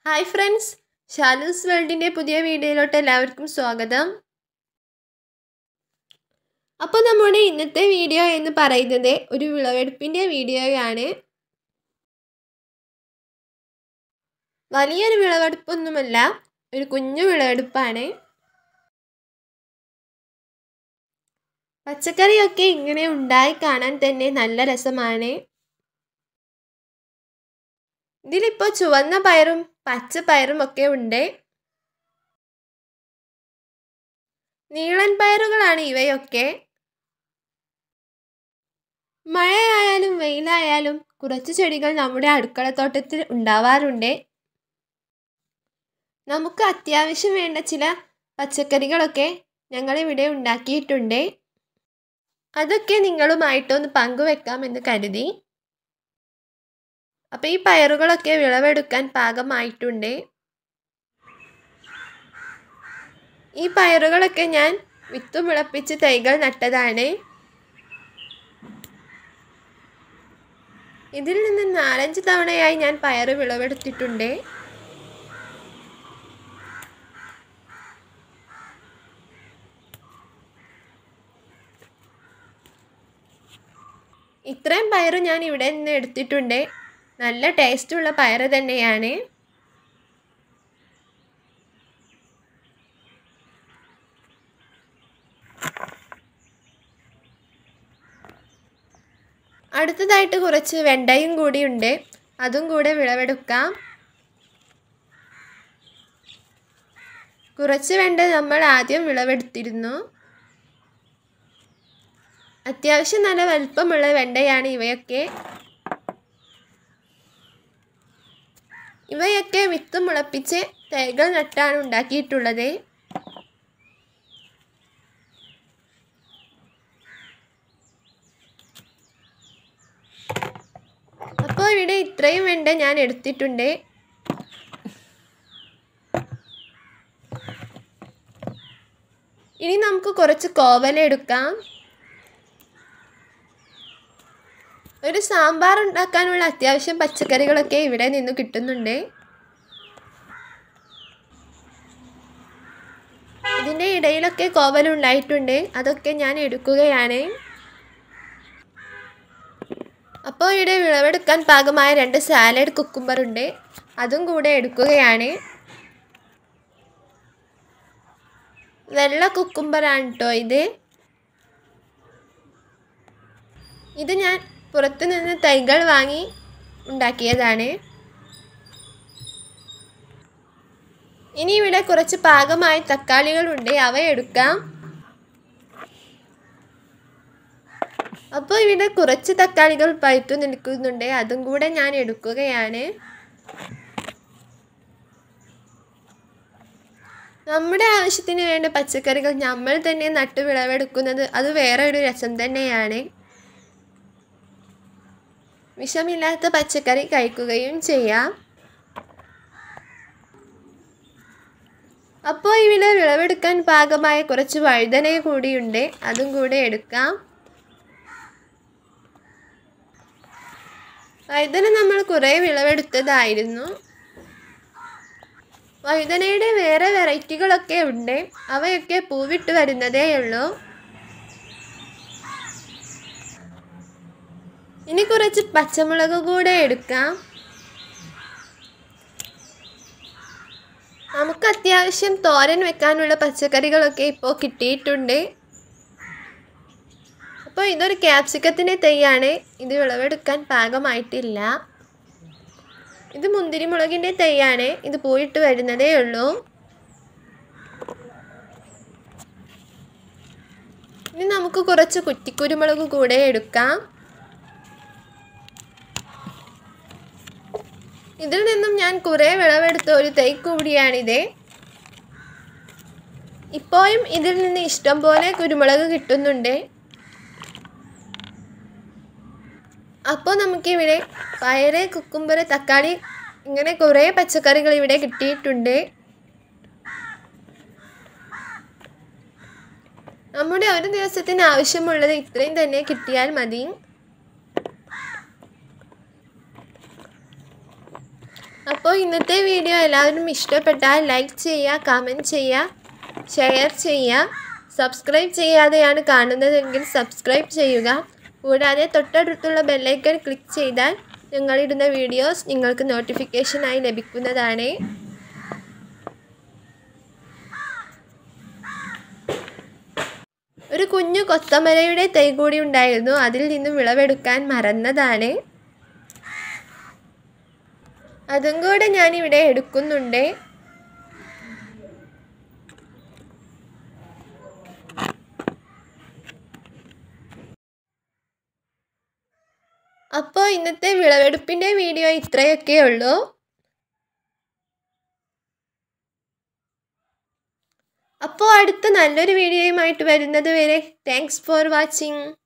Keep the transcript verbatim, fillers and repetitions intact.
Hi friends, Shalus വേൾഡിന്റെ പുതിയ വീഡിയോയിലോട്ട് എല്ലാവർക്കും സ്വാഗതം. അപ്പോൾ നമ്മുടെ ഇന്നത്തെ വീഡിയോ എന്ന് പറയുന്നത് ഒരു വിളവെടുപ്പിന്റെ വീഡിയോയാണ്. വലിയൊരു വിളവെടുപ്പൊന്നുമല്ല, ഒരു കുഞ്ഞു വിളവെടുപ്പാണ്. പച്ചക്കറിയൊക്കെ ഇങ്ങനെ ഉണ്ടായി കാണാൻ തന്നെ നല്ല രസമാണ്. ഇതിലിപ്പോൾ ചുവന്ന പയറും പച്ച പയറും ഒക്കെ ഉണ്ട്. നീളൻ പയറുകളാണ് ഇവയൊക്കെ. മഴയായാലും വെയിലായാലും കുറച്ച് ചെടികൾ നമ്മുടെ അടുക്കളത്തോട്ടത്തിൽ ഉണ്ടാവാറുണ്ട്. നമുക്ക് അത്യാവശ്യം വേണ്ട ചില പച്ചക്കറികളൊക്കെ ഞങ്ങളിവിടെ ഉണ്ടാക്കിയിട്ടുണ്ട്. അതൊക്കെ നിങ്ങളുമായിട്ടൊന്ന് പങ്കുവെക്കാമെന്ന് കരുതി. അപ്പോൾ ഈ പയറുകളൊക്കെ വിളവെടുക്കാൻ പാകമായിട്ടുണ്ട്. ഈ പയറുകളൊക്കെ ഞാൻ വിത്ത് മുളപ്പിച്ച് തൈകൾ നട്ടതാണ്. ഇതിൽ നിന്ന് നാലഞ്ച് തവണയായി ഞാൻ പയറ് വിളവെടുത്തിട്ടുണ്ട്. ഇത്രയും പയറ് ഞാൻ ഇവിടെ നിന്ന് എടുത്തിട്ടുണ്ട്. നല്ല ടേസ്റ്റുള്ള പയറ് തന്നെയാണ്. അടുത്തതായിട്ട് കുറച്ച് വെണ്ടയും കൂടിയുണ്ട്. അതും കൂടെ വിളവെടുക്കാം. കുറച്ച് വെണ്ട നമ്മൾ ആദ്യം വിളവെടുത്തിരുന്നു. അത്യാവശ്യം നല്ല വലിപ്പമുള്ള വെണ്ടയാണ് ഇവയൊക്കെ. ഇവയൊക്കെ വിത്ത് മുളപ്പിച്ച് തൈകൾ നട്ടാണ് ഉണ്ടാക്കിയിട്ടുള്ളത്. അപ്പോൾ ഇവിടെ ഇത്രയും വെണ്ട ഞാൻ എടുത്തിട്ടുണ്ട്. ഇനി നമുക്ക് കുറച്ച് കോവല എടുക്കാം. ഒരു സാമ്പാർ ഉണ്ടാക്കാനുള്ള അത്യാവശ്യം പച്ചക്കറികളൊക്കെ ഇവിടെ നിന്ന് കിട്ടുന്നുണ്ട്. ഇതിൻ്റെ ഇടയിലൊക്കെ കോവൽ ഉണ്ടായിട്ടുണ്ട്. അതൊക്കെ ഞാൻ എടുക്കുകയാണ്. അപ്പോൾ ഇവിടെ വിളവെടുക്കാൻ പാകമായ രണ്ട് സാലഡ് കുക്കുംബർ ഉണ്ട്. അതും കൂടെ എടുക്കുകയാണ്. വെള്ള കുക്കുംബറാണ് കേട്ടോ ഇത്. ഇത് ഞാൻ പുറത്തു നിന്ന് തൈകൾ വാങ്ങി ഉണ്ടാക്കിയതാണ്. ഇനി ഇവിടെ കുറച്ച് പാകമായ തക്കാളികളുണ്ട്. അവ എടുക്കാം. അപ്പോൾ ഇവിടെ കുറച്ച് തക്കാളികൾ പഴുത്തു നിൽക്കുന്നുണ്ട്. അതും കൂടെ ഞാൻ എടുക്കുകയാണ്. നമ്മുടെ ആവശ്യത്തിന് വേണ്ട പച്ചക്കറികൾ നമ്മൾ തന്നെ നട്ടു വിളവെടുക്കുന്നത് അത് വേറെ ഒരു രസം തന്നെയാണ്. വിഷമില്ലാത്ത പച്ചക്കറി കഴിക്കുകയും ചെയ്യാം. അപ്പോൾ ഇവിടെ വിളവെടുക്കാൻ പാകമായ കുറച്ച് വഴുതന കൂടിയുണ്ട്. അതും കൂടെ എടുക്കാം. വഴുതന നമ്മൾ കുറേ വിളവെടുത്തതായിരുന്നു. വഴുതനയുടെ വേറെ വെറൈറ്റികളൊക്കെ ഉണ്ട്. അവയൊക്കെ പൂവിട്ട് വരുന്നതേ ഉള്ളൂ. ഇനി കുറച്ച് പച്ചമുളക് കൂടെ എടുക്കാം. നമുക്ക് അത്യാവശ്യം തോരൻ വെക്കാനുള്ള പച്ചക്കറികളൊക്കെ ഇപ്പോൾ കിട്ടിയിട്ടുണ്ട്. അപ്പോൾ ഇതൊരു ക്യാപ്സിക്കത്തിൻ്റെ തൈയാണ്. ഇത് വിളവെടുക്കാൻ പാകമായിട്ടില്ല. ഇത് മുന്തിരിമുളകിൻ്റെ തൈയാണ്. ഇത് പൂവിട്ട് വരുന്നതേ ഉള്ളൂ. ഇനി നമുക്ക് കുറച്ച് കുറ്റിക്കുരുമുളക് കൂടെ എടുക്കാം. ഇതിൽ നിന്നും ഞാൻ കുറേ വിളവെടുത്ത ഒരു തൈ കൂടിയാണിത്. ഇപ്പോഴും ഇതിൽ നിന്ന് ഇഷ്ടം പോലെ കുരുമുളക് കിട്ടുന്നുണ്ട്. അപ്പോൾ നമുക്കിവിടെ പയറ്, കുക്കുംബർ, തക്കാളി ഇങ്ങനെ കുറേ പച്ചക്കറികൾ ഇവിടെ കിട്ടിയിട്ടുണ്ട്. നമ്മുടെ ഒരു ദിവസത്തിന് ആവശ്യമുള്ളത് ഇത്രയും തന്നെ കിട്ടിയാൽ മതി. അപ്പോൾ ഇന്നത്തെ വീഡിയോ എല്ലാവരും ഇഷ്ടപ്പെട്ടാൽ ലൈക്ക് ചെയ്യുക, കമൻറ്റ് ചെയ്യുക, ഷെയർ ചെയ്യുക. സബ്സ്ക്രൈബ് ചെയ്യാതെയാണ് കാണുന്നതെങ്കിൽ സബ്സ്ക്രൈബ് ചെയ്യുക. കൂടാതെ തൊട്ടടുത്തുള്ള ബെല്ലൈക്കൺ ക്ലിക്ക് ചെയ്താൽ ഞങ്ങളിടുന്ന വീഡിയോസ് നിങ്ങൾക്ക് നോട്ടിഫിക്കേഷനായി ലഭിക്കുന്നതാണ്. ഒരു കുഞ്ഞു കൊത്തമരയുടെ തൈ കൂടി ഉണ്ടായിരുന്നു. അതിൽ നിന്നും വിളവെടുക്കാൻ മറന്നതാണ്. അതും കൂടെ ഞാനിവിടെ എടുക്കുന്നുണ്ട്. അപ്പോൾ ഇന്നത്തെ വിളവെടുപ്പിൻ്റെ വീഡിയോ ഇത്രയൊക്കെ ഉള്ളൂ. അപ്പോൾ അടുത്ത നല്ലൊരു വീഡിയോയുമായിട്ട് വരുന്നത് വരെ താങ്ക്സ് ഫോർ വാച്ചിങ്.